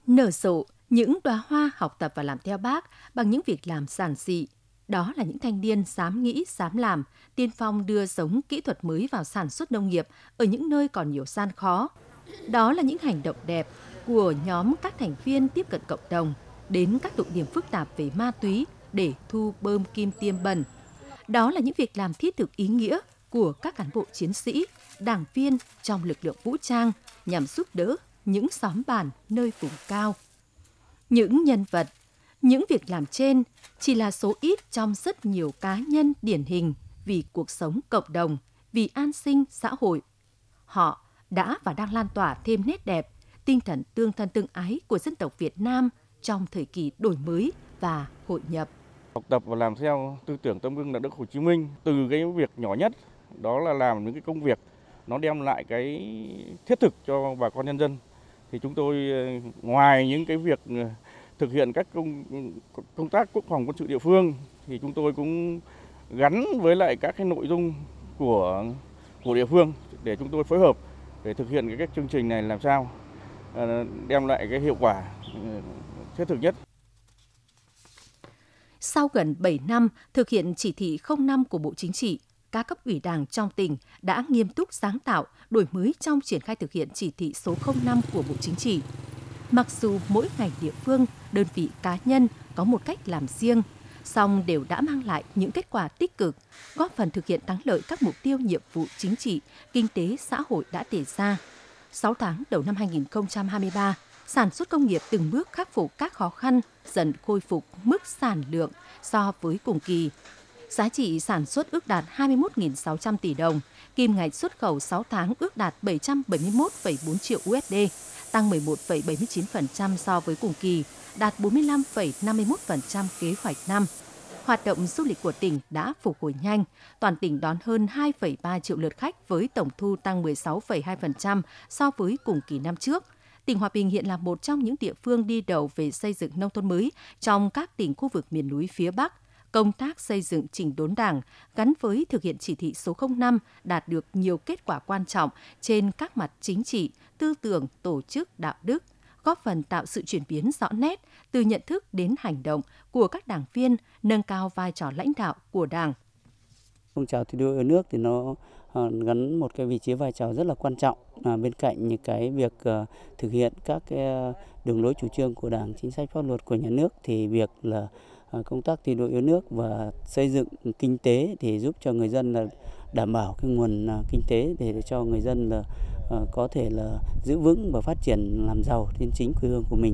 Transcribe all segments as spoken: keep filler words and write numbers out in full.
Nở rộ những đóa hoa học tập và làm theo Bác bằng những việc làm giản dị. Đó là những thanh niên dám nghĩ, dám làm, tiên phong đưa giống kỹ thuật mới vào sản xuất nông nghiệp ở những nơi còn nhiều gian khó. Đó là những hành động đẹp của nhóm các thành viên tiếp cận cộng đồng đến các tụ điểm phức tạp về ma túy để thu bơm kim tiêm bẩn. Đó là những việc làm thiết thực ý nghĩa của các cán bộ chiến sĩ, đảng viên trong lực lượng vũ trang nhằm giúp đỡ những xóm bản nơi vùng cao. Những nhân vật, những việc làm trên chỉ là số ít trong rất nhiều cá nhân điển hình vì cuộc sống cộng đồng, vì an sinh xã hội. Họ đã và đang lan tỏa thêm nét đẹp, tinh thần tương thân tương ái của dân tộc Việt Nam trong thời kỳ đổi mới và hội nhập. Học tập và làm theo tư tưởng tấm gương đạo đức Hồ Chí Minh từ cái việc nhỏ nhất, đó là làm những cái công việc nó đem lại cái thiết thực cho bà con nhân dân. Thì chúng tôi ngoài những cái việc thực hiện các công, công tác quốc phòng quân sự địa phương thì chúng tôi cũng gắn với lại các cái nội dung của của địa phương để chúng tôi phối hợp để thực hiện cái các chương trình này làm sao đem lại cái hiệu quả thiết thực nhất. Sau gần bảy năm thực hiện chỉ thị không năm của Bộ Chính trị, các cấp ủy Đảng trong tỉnh đã nghiêm túc sáng tạo, đổi mới trong triển khai thực hiện chỉ thị số không năm của Bộ Chính trị. Mặc dù mỗi ngành địa phương, đơn vị cá nhân có một cách làm riêng, song đều đã mang lại những kết quả tích cực, góp phần thực hiện thắng lợi các mục tiêu nhiệm vụ chính trị, kinh tế, xã hội đã đề ra. sáu tháng đầu năm hai nghìn không trăm hai mươi ba, sản xuất công nghiệp từng bước khắc phục các khó khăn, dần khôi phục mức sản lượng so với cùng kỳ. Giá trị sản xuất ước đạt hai mươi mốt nghìn sáu trăm tỷ đồng, kim ngạch xuất khẩu sáu tháng ước đạt bảy trăm bảy mươi mốt phẩy bốn triệu u ét đê, tăng mười một phẩy bảy mươi chín phần trăm so với cùng kỳ, đạt bốn mươi lăm phẩy năm mươi mốt phần trăm kế hoạch năm. Hoạt động du lịch của tỉnh đã phục hồi nhanh, toàn tỉnh đón hơn hai phẩy ba triệu lượt khách với tổng thu tăng mười sáu phẩy hai phần trăm so với cùng kỳ năm trước. Tỉnh Hòa Bình hiện là một trong những địa phương đi đầu về xây dựng nông thôn mới trong các tỉnh khu vực miền núi phía Bắc. Công tác xây dựng chỉnh đốn Đảng gắn với thực hiện chỉ thị số không năm đạt được nhiều kết quả quan trọng trên các mặt chính trị, tư tưởng, tổ chức, đạo đức, góp phần tạo sự chuyển biến rõ nét từ nhận thức đến hành động của các đảng viên, nâng cao vai trò lãnh đạo của Đảng. Phong trào thi đua yêu nước thì nó gắn một cái vị trí vai trò rất là quan trọng, à, bên cạnh những cái việc uh, thực hiện các cái đường lối chủ trương của Đảng, chính sách pháp luật của nhà nước thì việc là uh, công tác thi đua yêu nước và xây dựng kinh tế thì giúp cho người dân là đảm bảo cái nguồn uh, kinh tế để cho người dân là uh, có thể là giữ vững và phát triển làm giàu trên chính quê hương của mình.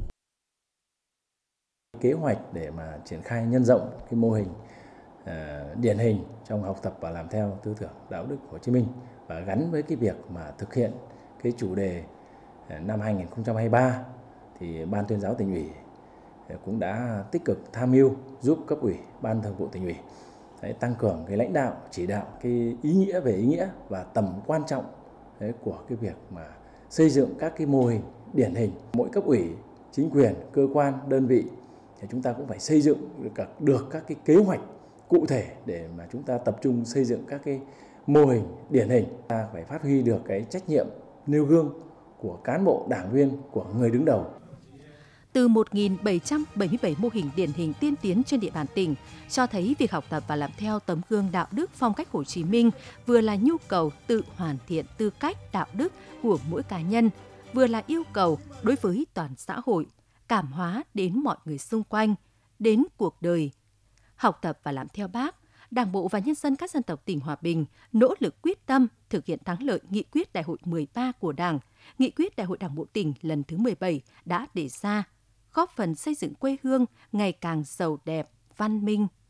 Kế hoạch để mà triển khai nhân rộng cái mô hình uh, điển hình trong học tập và làm theo tư tưởng đạo đức Hồ Chí Minh và gắn với cái việc mà thực hiện cái chủ đề uh, năm hai nghìn không trăm hai mươi ba thì Ban Tuyên giáo Tỉnh ủy uh, cũng đã tích cực tham mưu giúp cấp ủy, Ban Thường vụ Tỉnh ủy đấy, tăng cường cái lãnh đạo, chỉ đạo cái ý nghĩa về ý nghĩa và tầm quan trọng đấy, của cái việc mà xây dựng các cái mô hình điển hình. Mỗi cấp ủy, chính quyền, cơ quan, đơn vị thì chúng ta cũng phải xây dựng được, được các cái kế hoạch cụ thể để mà chúng ta tập trung xây dựng các cái mô hình điển hình. Ta phải phát huy được cái trách nhiệm nêu gương của cán bộ, đảng viên, của người đứng đầu. Từ một nghìn bảy trăm bảy mươi bảy mô hình điển hình tiên tiến trên địa bàn tỉnh, cho thấy việc học tập và làm theo tấm gương đạo đức phong cách Hồ Chí Minh vừa là nhu cầu tự hoàn thiện tư cách đạo đức của mỗi cá nhân, vừa là yêu cầu đối với toàn xã hội, cảm hóa đến mọi người xung quanh, đến cuộc đời. Học tập và làm theo Bác, Đảng bộ và nhân dân các dân tộc tỉnh Hòa Bình nỗ lực quyết tâm thực hiện thắng lợi nghị quyết Đại hội mười ba của Đảng, nghị quyết Đại hội Đảng bộ tỉnh lần thứ mười bảy đã đề ra, góp phần xây dựng quê hương ngày càng giàu đẹp, văn minh,